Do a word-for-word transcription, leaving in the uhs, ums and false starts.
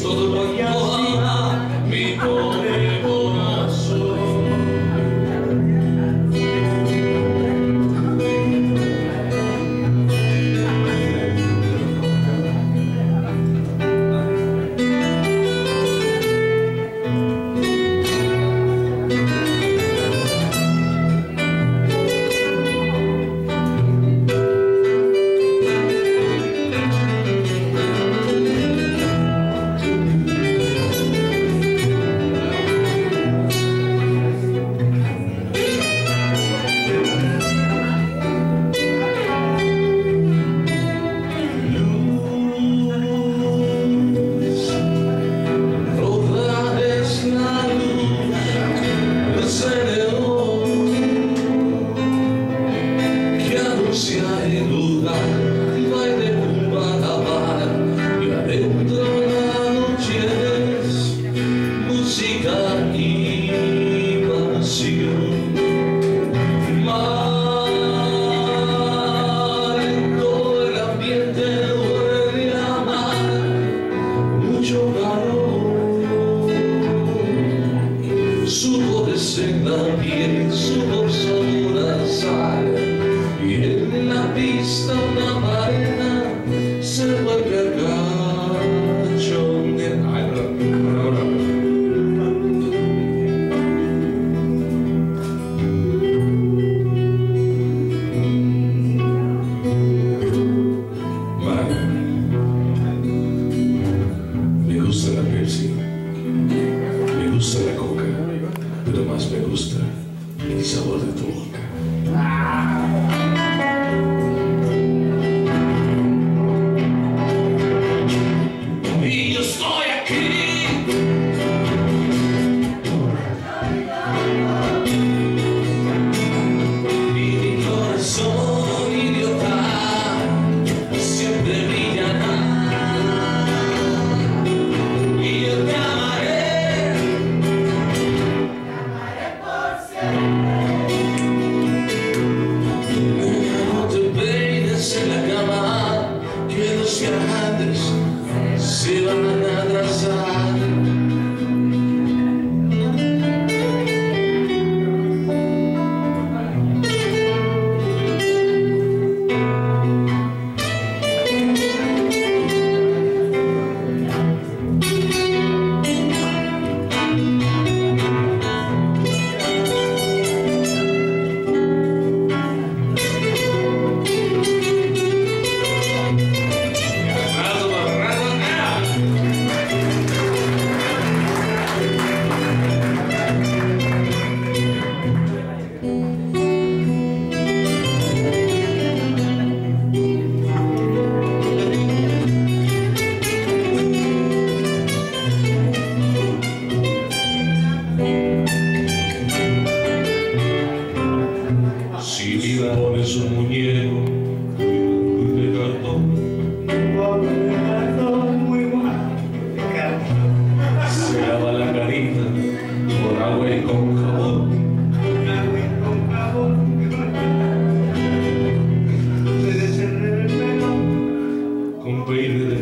todo cuanto ama mi pobre corazón. El lugar va de bar a bar y adentro la noche es música y pasión. Mar en todo el ambiente huele a mar, mucho calor. Sudor de seda piel, sudor sabor a sal. Y en la pista una pareja se vuelve a cachondear. Ay, no, no, no, me gusta la Pepsi, me gusta la Coca, pero más me gusta el sabor de tu boca. Se van a abrazar. Si me pones un muñeco de cartón, se lava la carita con agua y con jabón, con peine de